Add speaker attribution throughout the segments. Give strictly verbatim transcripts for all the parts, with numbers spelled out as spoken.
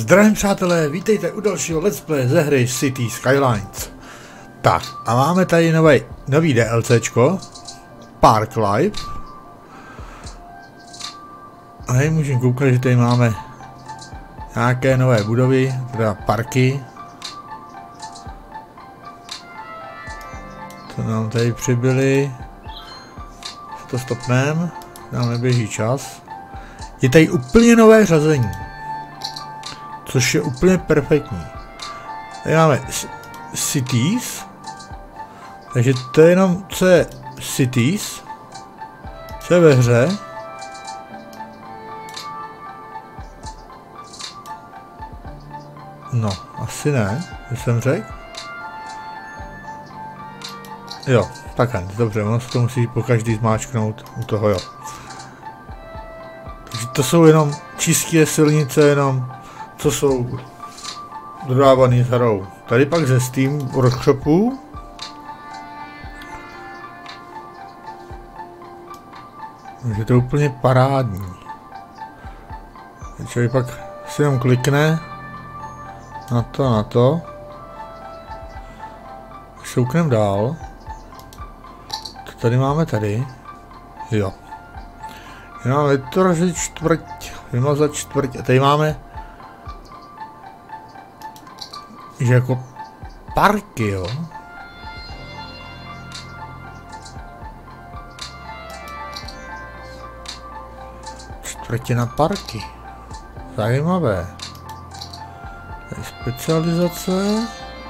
Speaker 1: Zdravím přátelé, vítejte u dalšího let's play ze hry City Skylines. Tak, a máme tady nový, nový DLCčko, Park Life. A tady můžeme koukat, že tady máme nějaké nové budovy, teda parky. To nám tady přibyly. To stopneme, nám neběží čas. Je tady úplně nové řazení, což je úplně perfektní. Tady máme cities, takže to je jenom, co je cities, co je ve hře. No, asi ne, že jsem řekl. Jo, takhle, dobře, ono se to musí po každý zmáčknout u toho, jo. Takže to jsou jenom čistě silnice, jenom co jsou dodávaný s hrou. Tady pak ze Steam workshopu takže to je úplně parádní. Člověk pak si jenom klikne na to, na to. Šouknem dál. To tady máme tady. Jo. Tady máme vytvořit čtvrť, vymazat čtvrť a tady máme že jako parky, jo. Čtvrtina parky. Zajímavé. Tady specializace.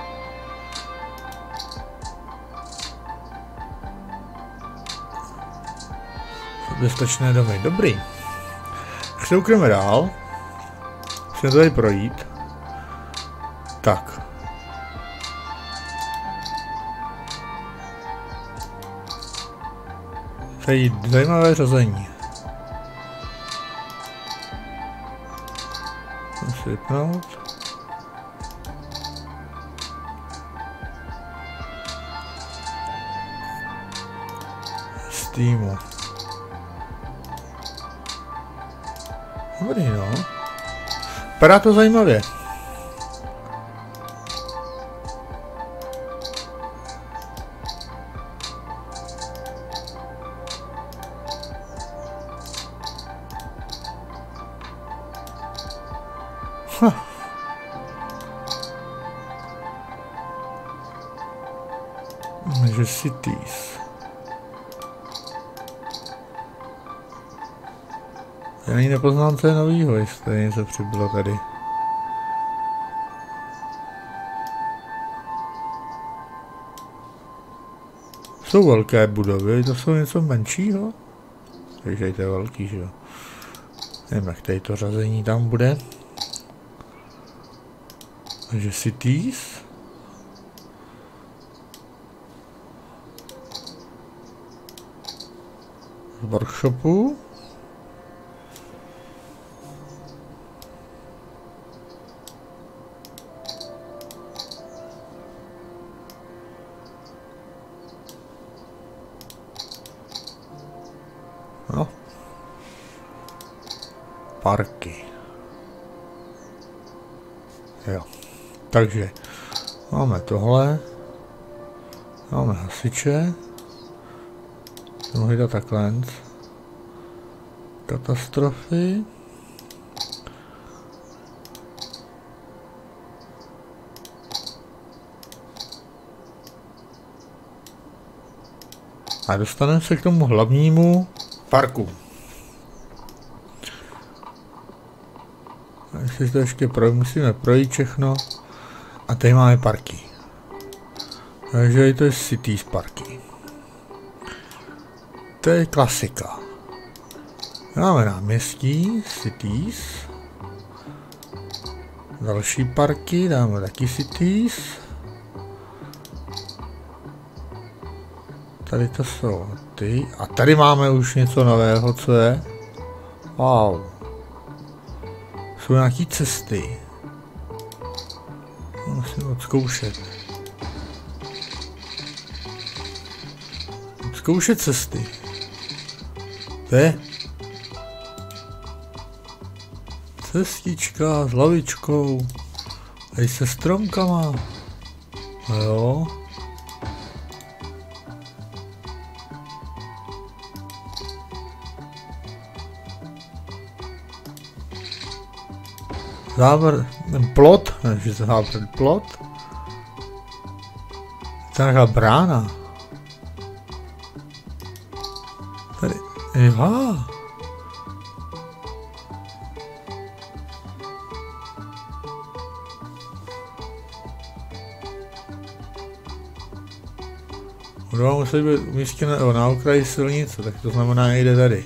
Speaker 1: Bezpečné domy, dobrý. Šloukneme dál. Musíme tady projít. Tak. Tady zajímavé řazení. Musím vypnout. Steamu. Dobrý, no. Vypadá to zajímavě. Huh. Takže cities. Já ani nepoznám, co je novýho, jestli tady něco přibylo tady. Jsou velké budovy, to jsou něco menšího? Takže to je velký, že jo. Nevím, jak tady to řazení tam bude. Takže cities. Z workshopu. No. Parky. Jo. Takže máme tohle. Máme hasiče. Mohli dát takhle. Katastrofy. A dostaneme se k tomu hlavnímu parku. Jestli to ještě pro, musíme projít všechno. A tady máme parky. Takže to je Cities parky. To je klasika. Máme náměstí, Cities. Další parky, dáme taky Cities. Tady to jsou ty. A tady máme už něco nového, co je. Wow. Jsou nějaký cesty. Musím odzkoušet. Odzkoušet cesty. To je Cestička s lavičkou. A i se stromkama. No jo. Závěr, ten plot, ne, že to závěr plot. To je nějaká brána. Tady, jo. Budova musí být umístěna na okraji silnice, tak to znamená, nejde tady.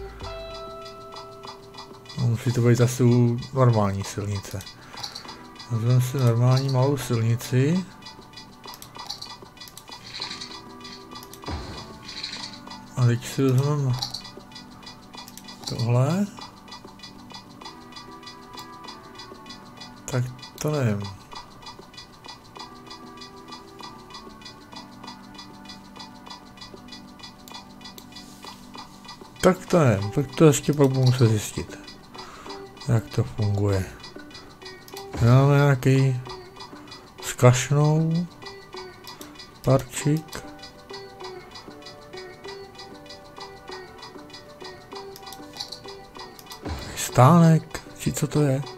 Speaker 1: Musí to být asi u normální silnice. Vezmeme si normální malou silnici. A teď si vezmeme tohle. Tak to nevím. Tak to nevím, tak to ještě pak budu muset zjistit, jak to funguje. Máme nějaký s kašnou parčík. Stánek, či co to je?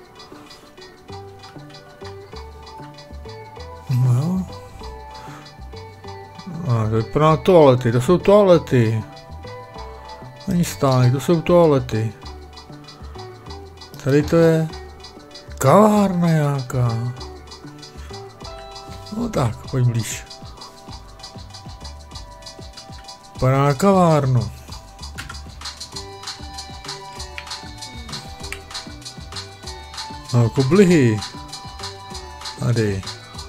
Speaker 1: No jo. A to vypadá toalety, to jsou toalety. Není stánek, to jsou toalety. Tady to je kavárna nějaká. No tak, pojď blíž. Vypadá na kavárnu. No, koblihy. Tady.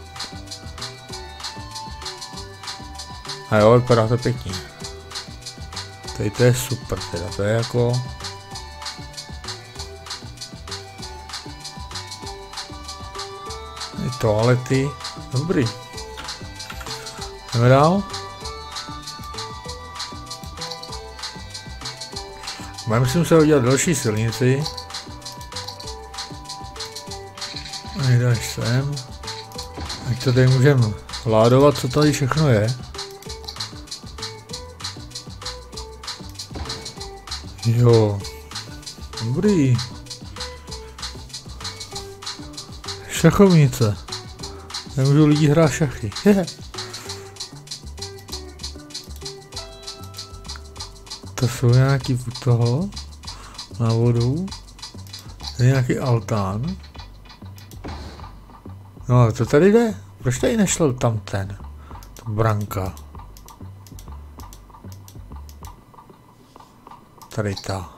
Speaker 1: A jo, vypadá to pěkně. Tady to je super, teda to je jako... I toalety. Dobrý. Jdeme dál. Budeme si muset udělat další silnici. Nedáš sem. Jak to tady můžeme ládovat, co tady všechno je. Jo. Dobrý. Šachovnice. Nemůžu lidi hrát šachy. To jsou nějaký u toho na vodu. To je nějaký altán. No, co tady jde? Proč tady nešel tam ten? Ta branka. Tady ta.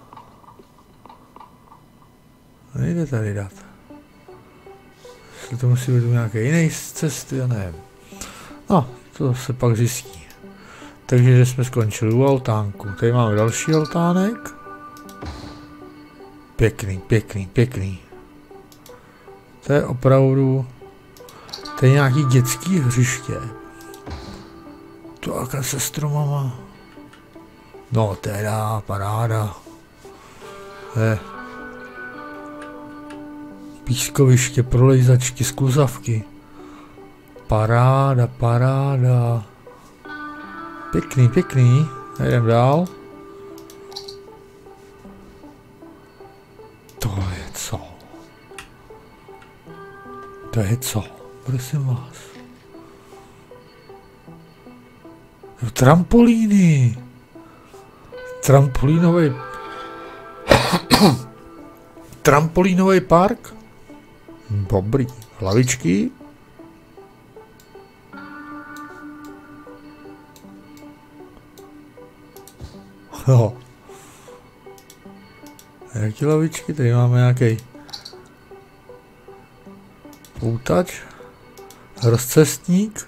Speaker 1: Nejde tady dát. Jestli to musí být nějaké jiné cesty, já nevím. No, to se pak zjistí. Takže že jsme skončili u altánku. Tady máme další altánek. Pěkný, pěkný, pěkný. To je opravdu... To je nějaký dětský hřiště. To jaká se stromama. No teda, paráda. Je. Pískoviště, prolejzačky, skluzavky. Paráda, paráda. Pěkný, pěkný. Jdem dál. To je co? To je co? Prosím vás. Trampolíny. Trampolínový Trampolínový park. Dobrý. Hlavičky. Jo. Jaký lavičky? Tady máme nějaký poutač. Rozcestník.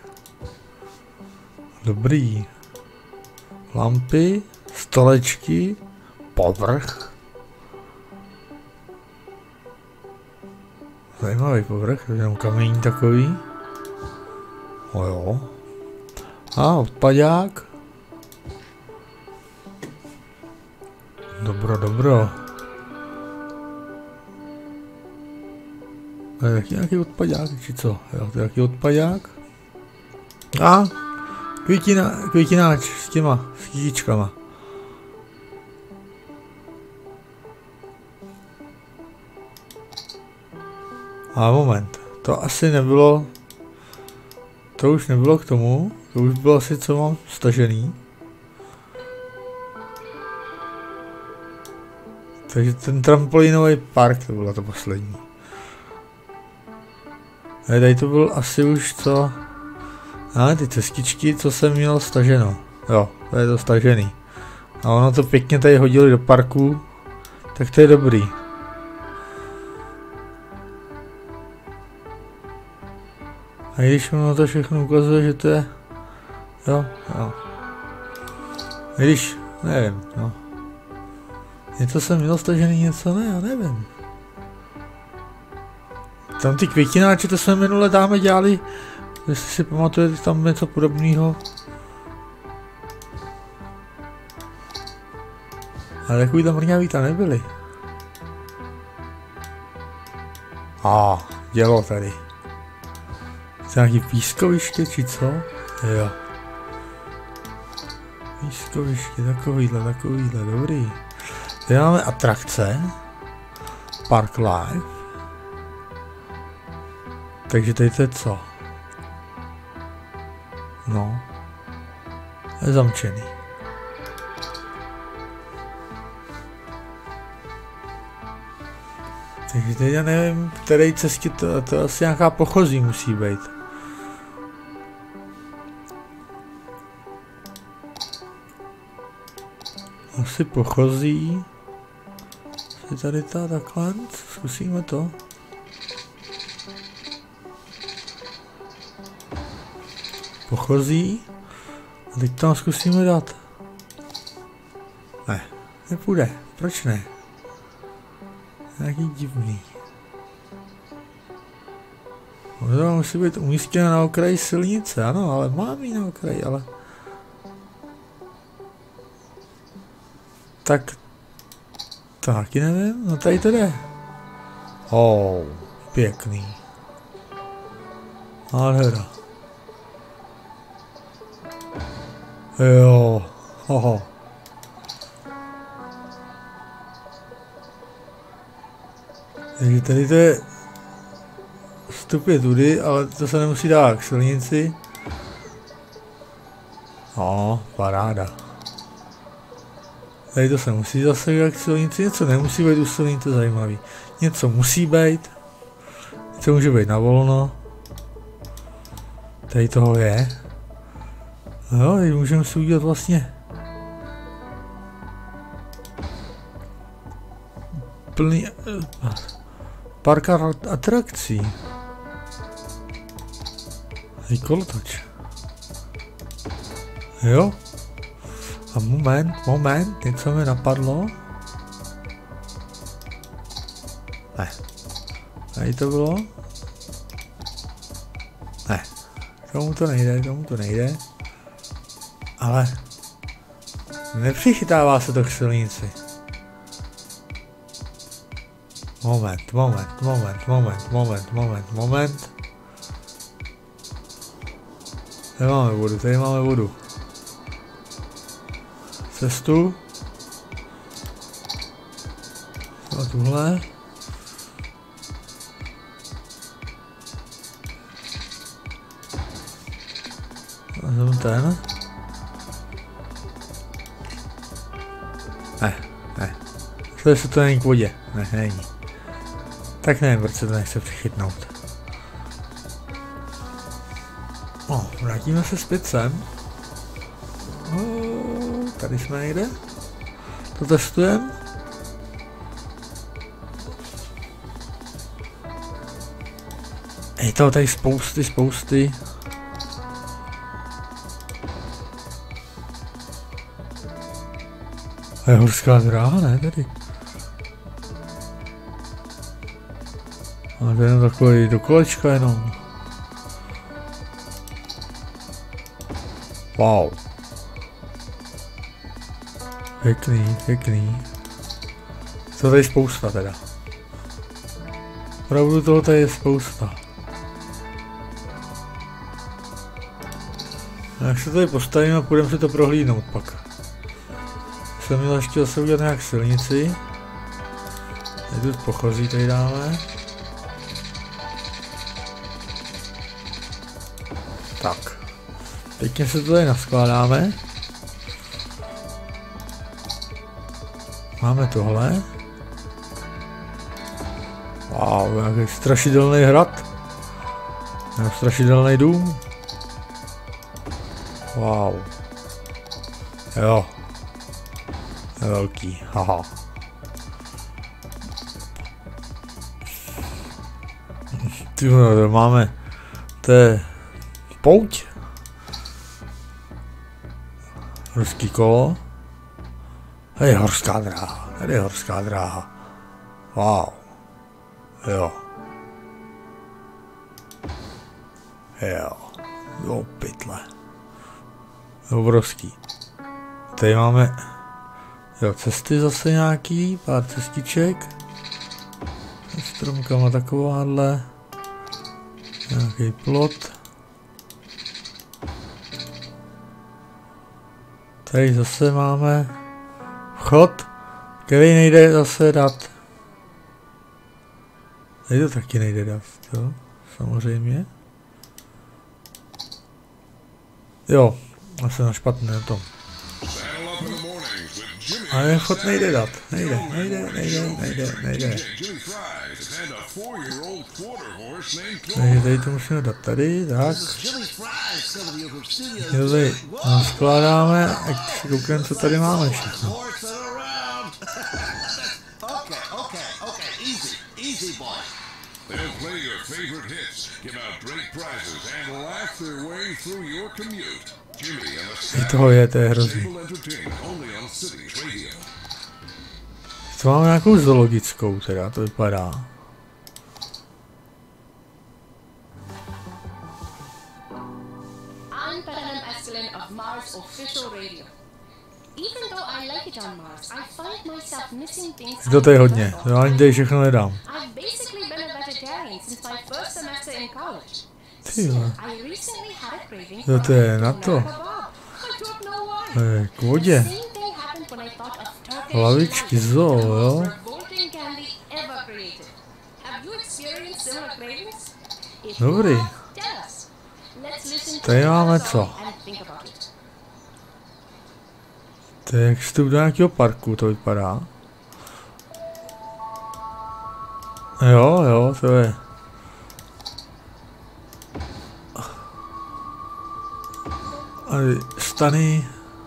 Speaker 1: Dobrý. Lampy. Stolečky. Povrch. Zajímavý povrch, jenom kamení takový. O jo. A odpadák. Dobro, dobro. To je taky nějaký odpadák, či co? Jo, to je taky odpadák. A květina, květináč s těma, s kytičkama. A moment, to asi nebylo, to už nebylo k tomu, to už bylo asi co mám stažený. Takže ten trampolínový park, to bylo to poslední. A tady to byl asi už co, a ty cestičky, co jsem měl staženo, jo, to je to stažený. A ono to pěkně tady hodili do parku, tak to je dobrý. A když ono to všechno ukazuje, že to je, jo, jo. A když, nevím, no. Něco jsem měl stažený, něco ne, já nevím. Tam ty květináče, to jsme minule dáme dělali, jestli si pamatujete, tam něco podobného. Ale takový tam mrňavý tam nebyli. A, ah, dělo tady. Nějaký pískoviště, či co? Jo. Pískoviště, takovýhle, takovýhle, dobrý. Tady máme atrakce. Park Life. Takže tady to je co? No. Je zamčený. Takže teď já nevím, v které cestě to, to asi nějaká pochozí musí být. Asi pochozí. Je tady ta takhle, zkusíme to. Pochozí. A teď tam zkusíme dát. Ne, nepůjde, proč ne? Nějaký divný. Ono musí být umístěno na okraji silnice, ano, ale mám ji na okraji, ale... Tak... Taky nevím, no tady to jde. Oh, pěkný. Nádhera. Jo, hoho. Takže tady to je vstup je tudy, ale to se nemusí dát k silnici. No, paráda. Tady to se musí zase dát k silnici, něco nemusí být u silnice zajímavý. Něco musí být, něco může být na volno. Tady toho je. Jo, teď můžeme si udělat vlastně plný park atrakcí. Hej, kolotoč. Jo. A moment, moment, něco mi napadlo. Ne. Tady to bylo. Ne. Tomu to nejde, tomu to nejde. Ale nepřichytává se to k silnici. Moment, moment, moment, moment, moment, moment, moment. Tady máme vodu, tady máme vodu. Cestu. A tuhle. A tam ten. Ne, ne. Co se to není k vodě? Ne, není. Tak nevím, proč se to nechce přichytnout. No, vrátíme se zpět sem. O, tady jsme někde. To testujeme. Je toho tady spousty, spousty. A je horská dráha, ne tady? A to je jenom takový do kolečka jenom. Wow. Pěkný, pěkný. To tady spousta teda. Opravdu toho tady je spousta. Jak se tady postavíme a půjdeme si to prohlídnout pak. Jsem měl ještě zase udělat nějak silnici. Tady tu pochozí tady dáme. Tak. Pěkně se to tady naskládáme. Máme tohle. Wow, nějaký strašidelný hrad. Nějaký strašidelný dům. Wow. Jo. Je velký, haha. Tyhle, máme, to je pouť. Horský kolo. Tady je horská dráha, tady je horská dráha. Wow. Jo. Jo. Jo, pytle. Obrovský. Tady máme jo, cesty zase nějaký, pár cestiček. Stromkama takováhle. Nějaký plot. Tady zase máme vchod, který nejde zase dát. Tady to taky nejde dát, jo, samozřejmě. Jo, já jsem na špatné tom. Ale vchod nejde dát, nejde, nejde, nejde, nejde, nejde. Takže tady to musíme dát tady, tak. Jo, tady skládáme, ať si koukneme, co tady máme všechno. I toho je, to je hrozný. To máme nějakou zoologickou teda, to vypadá. To tady hodně, já ani tady všechno nedám. Tyhle. Jo, to je na to. To je k vodě. Lavičky zoo, jo? Dobrý. Tady máme co? To je jak vstup do nějakého parku, to vypadá. Jo, jo, to je. Tady stany.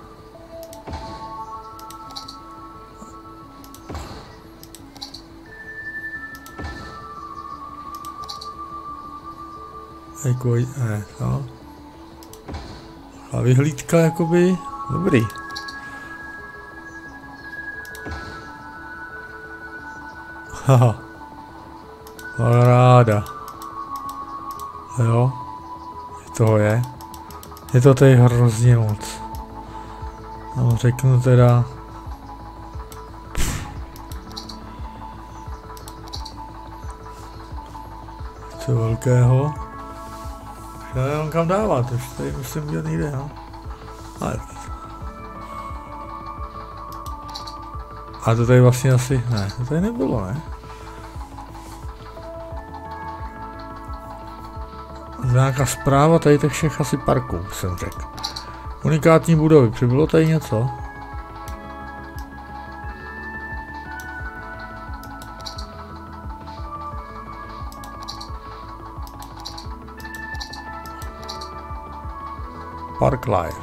Speaker 1: Jako, ne, no. A vyhlídka jakoby, dobrý. Haha. Ráda. Jo. Toho je. Je to tady hrozně moc. No, řeknu teda. Co velkého. Já nevím kam dávat, už tady musím dělat někde, no. Ale. A to tady vlastně asi, ne, to tady nebylo, ne? Nějaká zpráva tady těch všech asi parků, jsem řekl. Unikátní budovy, přibylo tady něco? Park Life.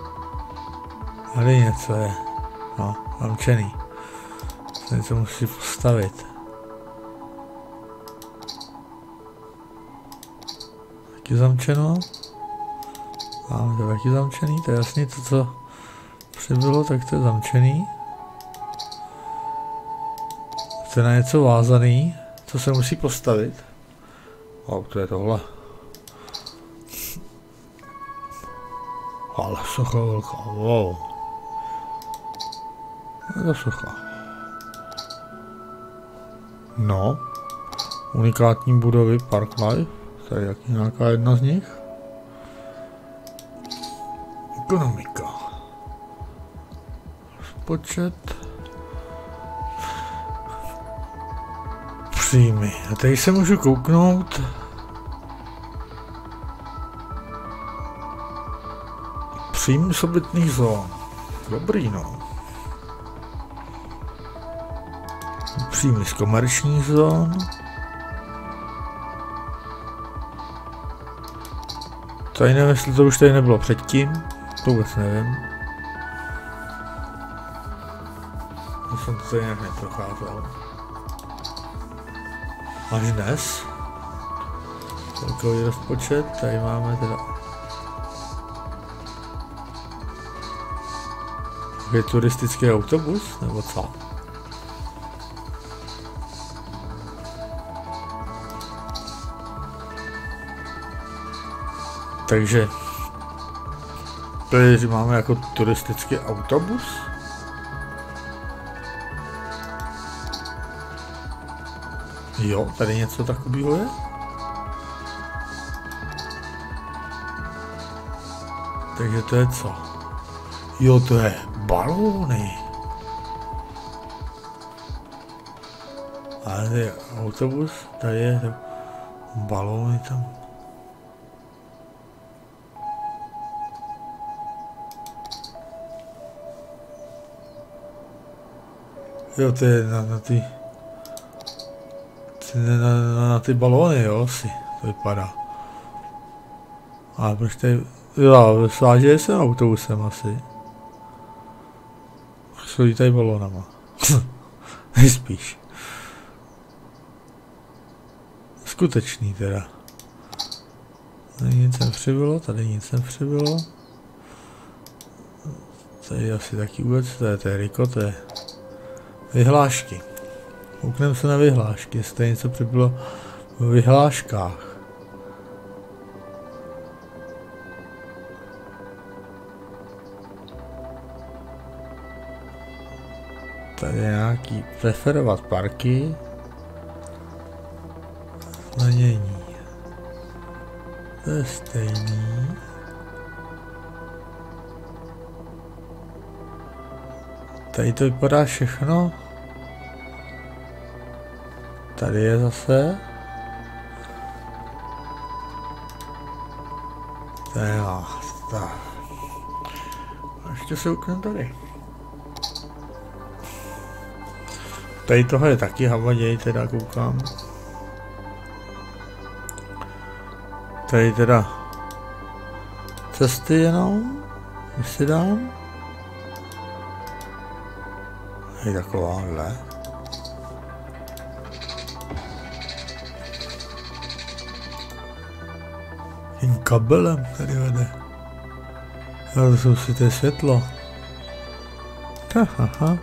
Speaker 1: Tady něco je. No, zamčený. Se něco musí postavit. Taky zamčeno. Máme to taky zamčený, to je jasně to, co přibylo, tak to je zamčený. To je na něco vázaný, co se musí postavit. Wow, to je tohle. Ale socha velká, wow. Je to socha. No. Unikátní budovy Parklife, to je jak nějaká jedna z nich. Ekonomika. Rozpočet. Příjmy. A tady se můžu kouknout. Příjmy z obytných zón. Dobrý, no. Příjmy z komerčních zón. Tady nevím, jestli to už tady nebylo předtím. To vůbec nevím. Já jsem to tady nějak neprocházel. Až dnes. Celkový rozpočet, tady máme teda. Je turistický autobus, nebo co? Takže tady máme jako turistický autobus. Jo, tady něco takového je. Takže to je co? Jo, to je balóny. Ale tady je autobus, tady je balóny tam. Jo, to je na, na ty... Na, na, na ty balóny, jo, si to vypadá. Ale proč tady... Jo, svážejí se autobusem asi. Jsou tady balónama. Nejspíš. Skutečný teda. Tady nic nepřibylo, tady nic nepřibylo. Tady asi taky vůbec, to je, to je Riko, to je... Vyhlášky. Koukneme se na vyhlášky, jestli tady něco přibylo v vyhláškách. Tady je nějaký preferovat parky. Zdanění. To je stejný. Tady to vypadá všechno. Tady je zase. Tady je tak. A ještě se uknem tady. Tady toho je taky havaděj, teda koukám. Tady teda cesty jenom, když si dám. Je takováhle. Tím kabelem tady vede. Ale to jsou si to světlo. Haha.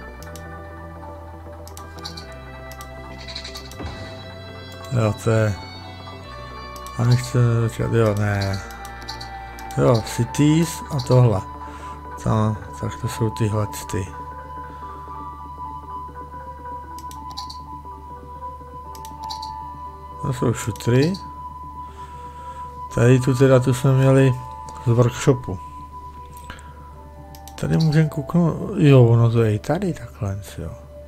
Speaker 1: Jo, to je... A nechci začít, jo, ne. Jo, cities a tohle. Tam, tak to jsou tyhle ty. To jsou šutry. Tady tu teda tu jsme měli z workshopu. Tady můžeme kouknout, jo, ono to je i tady takhle, jo.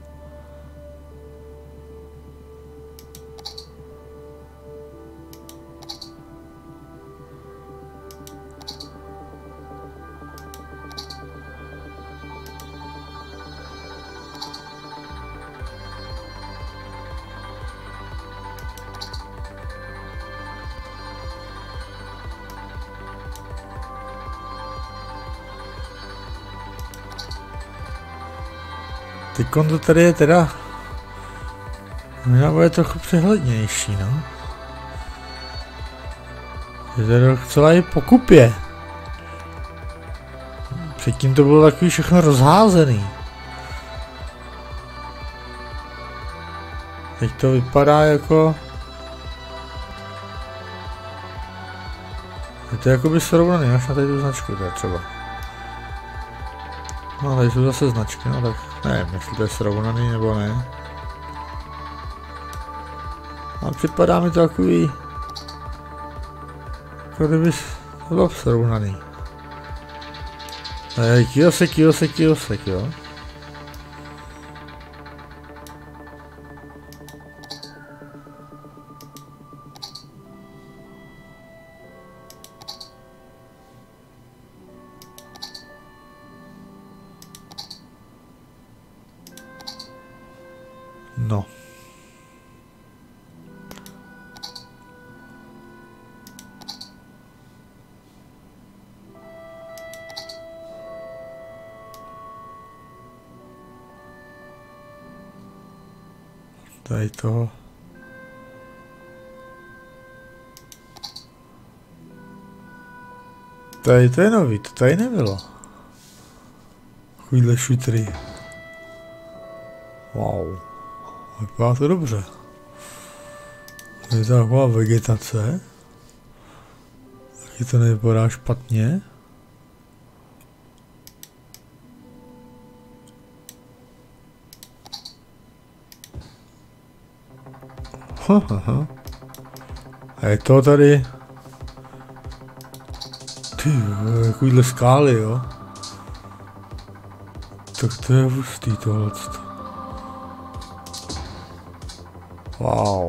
Speaker 1: Teď to tady je teda, možná bude trochu přehlednější, no. Je tady celá je pokupě. Předtím to bylo takový všechno rozházený. Teď to vypadá jako... Je to jako by srovnaný, máš na tady tu značku, to je třeba. No tady jsou zase značky, no tak nevím, jestli to je srovnaný nebo ne. A připadá mi to takový, jako kdyby to bylo srovnaný. Kiyosek, Kiyosek, Kiyosek, jo. No. Tady to. Tady to je nový, to tady nebylo. Takovýhle šutry. Wow. Vypadá to dobře. Je to taková vegetace. Taky to nevypadá špatně. Ha, ha, ha. A je to tady... Ty, takovýhle skály, jo. Tak to je hustý tohleto. Wow.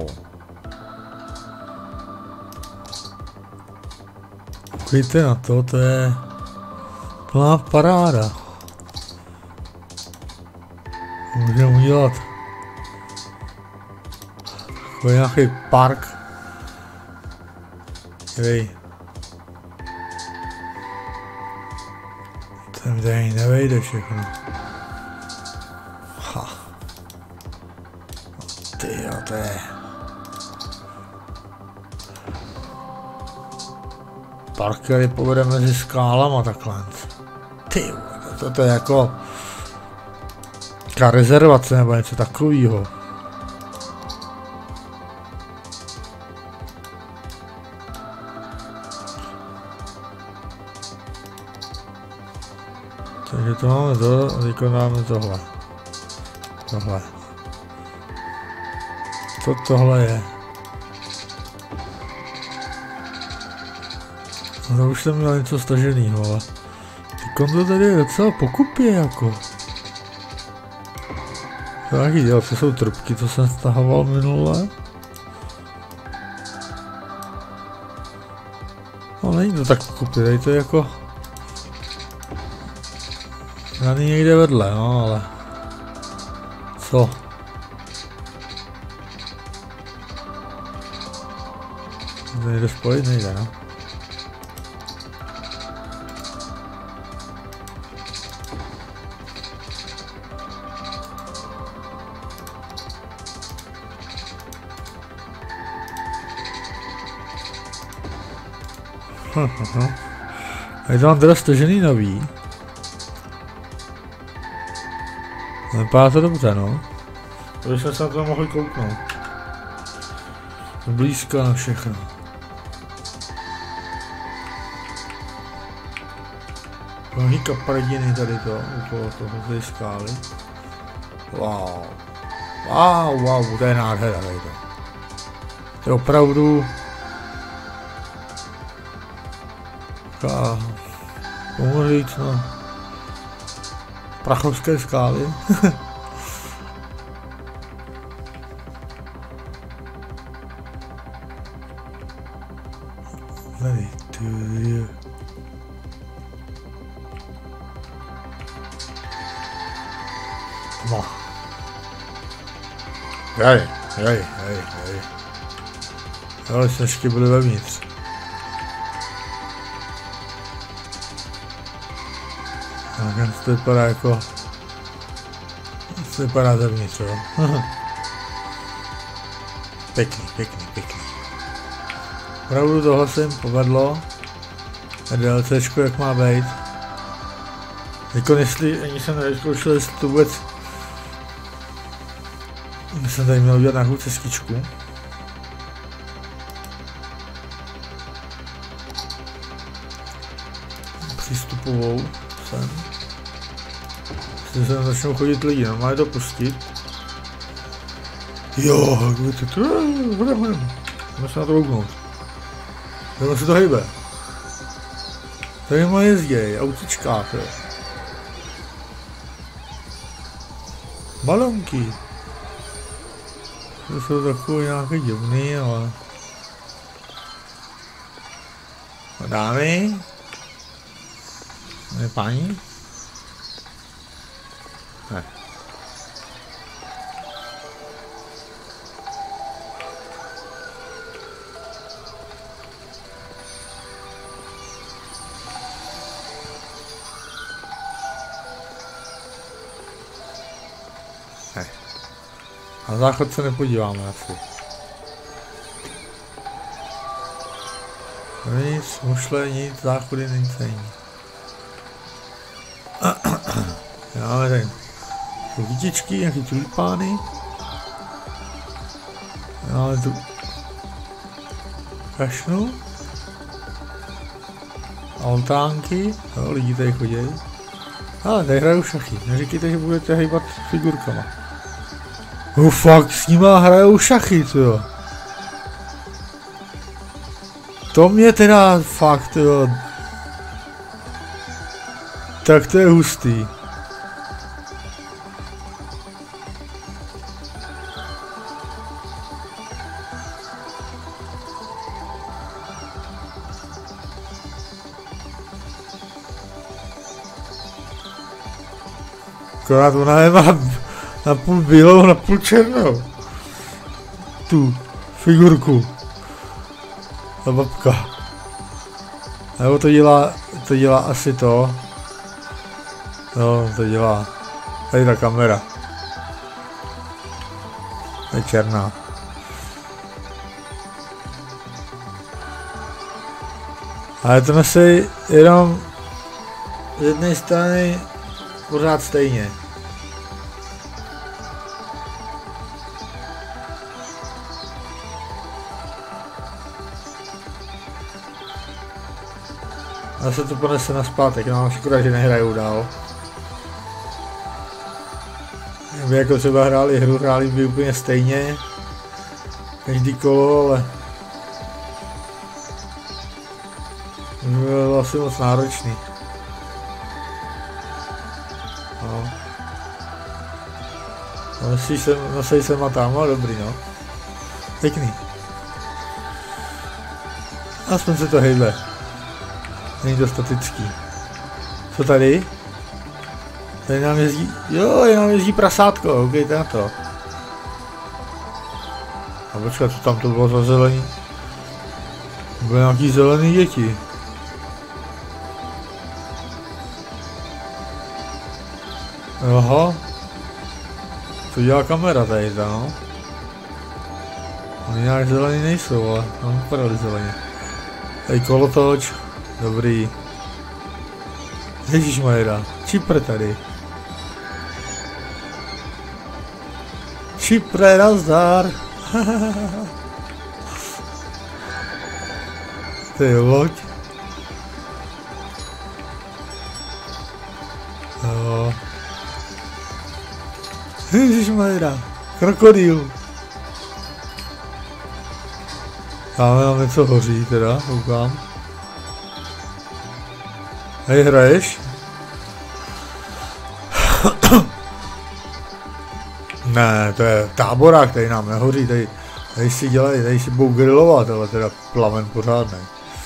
Speaker 1: Koukejte na to, to je plná paráda. Můžeme udělat takový nějaký park. Hej. To mi tady nevejde všechno. Ha. Tyjo, to je... Park, který povede mezi skálama takhle. Tyjo, to, to je jako... Taká rezervace nebo něco takového. Takže to máme to, a teď máme tohle. Tohle. Co tohle je? No to už jsem měl něco staženýho, ale... Teď to tady je docela pokupě jako. To nějaký dělat, co jsou trubky, co jsem stahoval minule. No není to tak pokupě, tady to je jako... Tady někde vedle, no ale... Co? To nejde spojit, nejde, no. A je to mám teda stažený nový. Vypadá to dobře, no. To bychom se na to mohli kouknout. Blízko na všechno. Mnohý kapradiny tady to, okolo toho, tady skály. Wow. Wow, wow, to je nádhera tady to. To je opravdu... Taká... Pomohu říct, no. Prachovské skály. Tady, ty. No. Hej, hej, hej, hej. Ale sněžky byly vevnitř. Tak to vypadá jako... To vypadá zevnitř, jo. Pěkný, pěkný, pěkný. Opravdu tohle se jim povedlo. DLCčko jak má být. Jako jestli, ani jsem nevyzkoušel, jestli to vůbec... Jsem tady měl udělat nějakou cestičku. Přístupovou sem. Jestli sem začnou chodit lidi, no má je to pustit. Jo, budeme se na to kouknout. Jdeme se to hejbe. Tady má jezděj, autička, to je. Balonky. To jsou takové nějaké divný, ale... Dámy? Ne, paní? Ne. Ne. Na záchod se nepodíváme asi. Nic, mušle, nic, záchody, nic není. Máme tady kytičky, nějaký tulipány. Máme tu kašnu. Altánky, jo, lidi tady chodí. Ale tady hrajou šachy, neříkejte, že budete hejbat figurkama. Oh fuck, s nima hrajou šachy, co jo. To mě teda fakt, jo. Tak to je hustý. Akorát ona je má na půl bílou, na půl černou. Tu figurku. Ta babka. Nebo to dělá, to dělá asi to. No, to dělá. Tady ta kamera. Je černá. Ale to nosí jenom z jedné strany pořád stejně. Zase to ponese na zpátek, no škoda, že nehrajou dál. Kdyby jako třeba hráli hru, hráli by úplně stejně. Každý kolo, ale... To bylo asi moc náročný. No. Nosí se, nosí se a tam, ale dobrý no. Pěkný. Aspoň se to hejbe. Není to statický. Co tady? Tady nám jezdí, jo, tady nám jezdí prasátko, koukejte na to. A počkat, co tam to bylo za zelený? Byly nějaký zelený děti. Aha. To dělá kamera tady, no. Oni nějak zelený nejsou, ale tam vypadaly zeleně. Tady kolotoč. Dobrý. Ježišmajera, čipre tady. Čipre, nazdar. To je loď. Jo. Ježišmajera, krokodýl. Máme nám něco hoří teda, koukám. Hej, hraješ? Ne, to je táborák, tady nám nehoří, tady, tady si dělají, tady si budou grilovat, ale teda plamen pořádnej.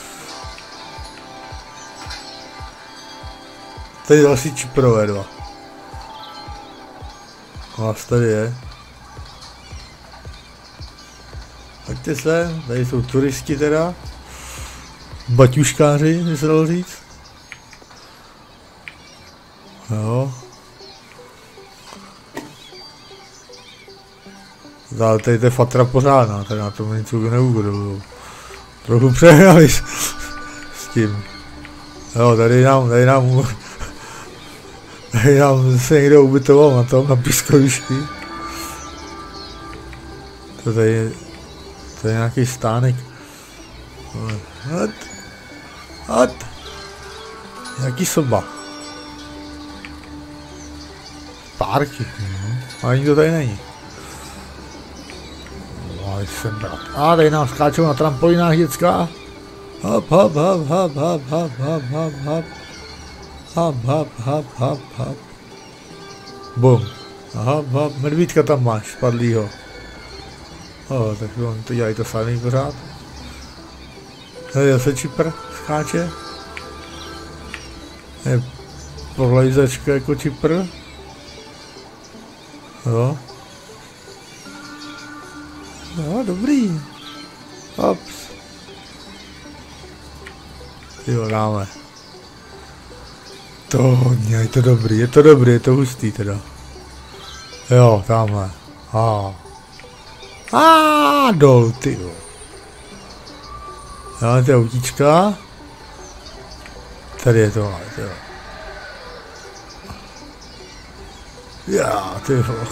Speaker 1: Tady další čiprové dva. Vás tady je. Pojďte se, tady jsou turisti teda. Baťuškáři, by se dalo říct. Jo. Ale tady to je fatra pořádná, tady na tom nic neubudu. Trochu přehnali s, s tím. Jo, tady nám, tady nám, tady nám se někde ubytoval na tom, na pískovišti. To tady je, to je nějaký stánek. Hat, hat. Nějaký soba. Parky, no. Ale nikdo tady není. jsem brat. A tady nám skáčou na trampolínách děcka. Hop, hop, hop, hop, hop, hop, hop, hop, hop. Hop, hop, hop, hop, hop. Bum. Hop, hop, medvídka tam máš, spadlýho. O, tak on to dělají to samý pořád. Tady zase čipr skáče. Je polejzačka jako čipr. Jo. No, dobrý. Hops. Jo, dáme. To hodně, je to dobrý, je to dobrý, je to hustý teda. Jo, tamhle. A. A dol, ty jo. Dáme ty autíčka. Tady je to, jo. Já, ty jo.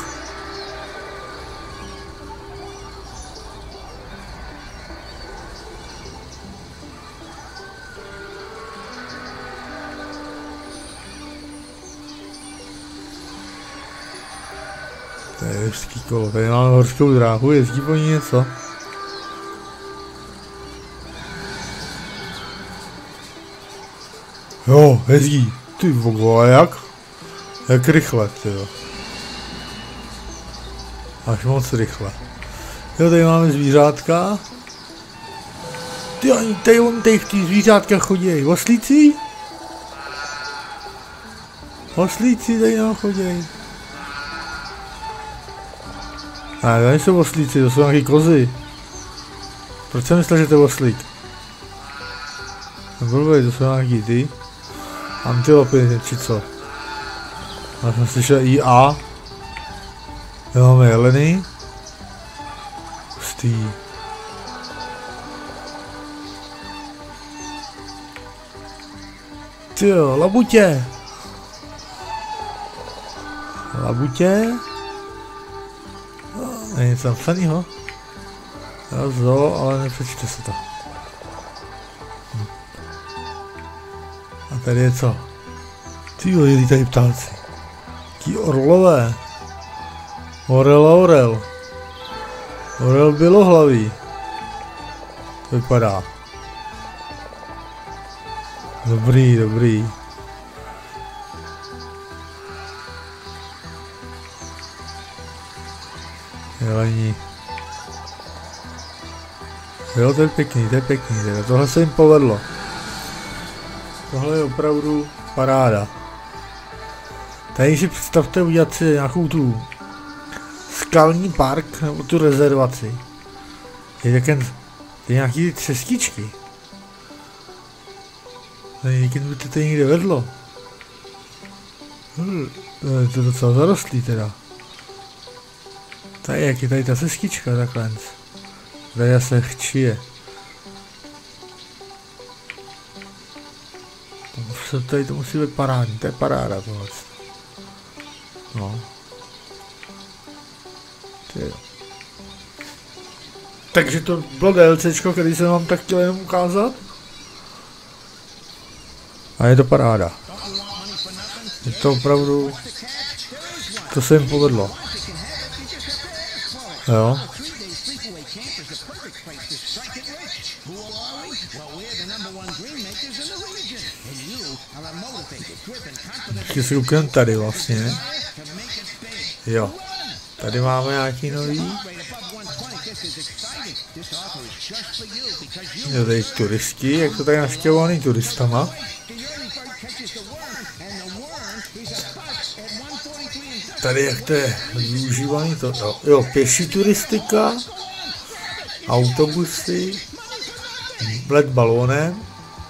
Speaker 1: To je hezký kolo, tady máme horskou dráhu, jezdí po ní něco. Jo, jezdí, ty vogo, a jak? Jak rychle, tyjo. Až moc rychle. Jo, tady máme zvířátka. Ty oni, tady on tady ty zvířátka chodí, oslíci? Oslíci tady nám chodí. Ne, to nejsou oslíci, to jsou nějaký kozy. Proč jsem myslel, že to je oslík? Blbej, to jsou nějaký ty. Antilopy, či co? Já jsem slyšel I A. My máme jeleny. Pustý. Tyjo, labutě. Labutě. Není tam psanýho? Jo, zo, ale nepřečte se to. Hm. A tady je co? Tyjo, je tady ptáci. Taký orlové. Orel a orel. Orel bělohlavý. To vypadá. Dobrý, dobrý. Jelení. Jo, to je pěkný, to je pěkný, teda. Tohle se jim povedlo. Tohle je opravdu paráda. Tady si představte udělat si nějakou tu skalní park, nebo tu rezervaci. Je také nějaký cestičky. Tady někdy by to tady někde vedlo. Hm, to je docela zarostlý teda. Tady jak je tady ta cestička takhle. Tady se chčije. Tady to musí být parádní, to je paráda tohle. No. Ty. Takže to bylo DLCčko, který jsem vám tak chtěl jenom ukázat. A je to paráda. Je to opravdu... To se jim povedlo. Jo. Ještě si koukám tady vlastně. Jo. Tady máme nějaký nový. Jo, tady turisti, jak to tady navštěvovaný turistama. Tady jak to je využívaný to, jo, jo, pěší turistika, autobusy, let balónem.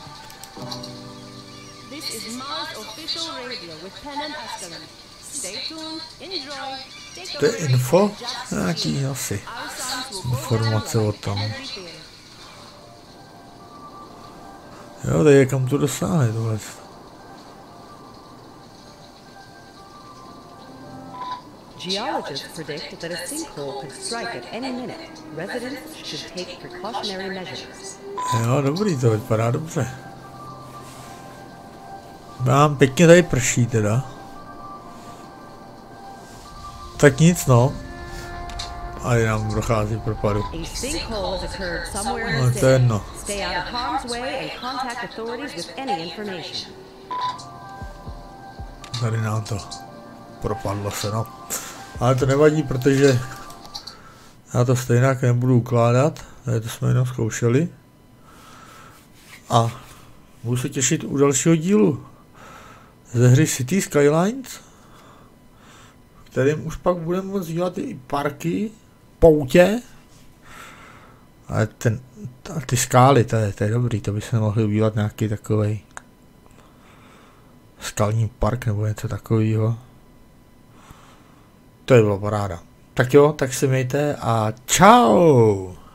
Speaker 1: To je info? Nějaký asi informace o tom. Jo, tady je kam to dosáhne tohle.
Speaker 2: Geologists predict that a sinkhole could strike at any minute. Residents should take precautionary measures.
Speaker 1: Jo, dobrý, to vypadá dobře. Mám pěkně tady prší teda. Tak nic no. A nám dochází k propadu.
Speaker 2: A sinkhole has occurred somewhere in
Speaker 1: No,
Speaker 2: the
Speaker 1: to je
Speaker 2: city.
Speaker 1: jedno.
Speaker 2: Stay out of harm's way and contact authorities with any information.
Speaker 1: Tady nám to propadlo se, no. Ale to nevadí, protože já to stejně nebudu ukládat. Tady to jsme jenom zkoušeli. A budu se těšit u dalšího dílu ze hry City Skylines, kterým už pak budeme moct dělat i parky, poutě. Ale ten, ty skály, to je, to je dobrý, to by se mohli udělat nějaký takovej skalní park nebo něco takového. To by bylo paráda. Tak jo, tak se mějte a čau!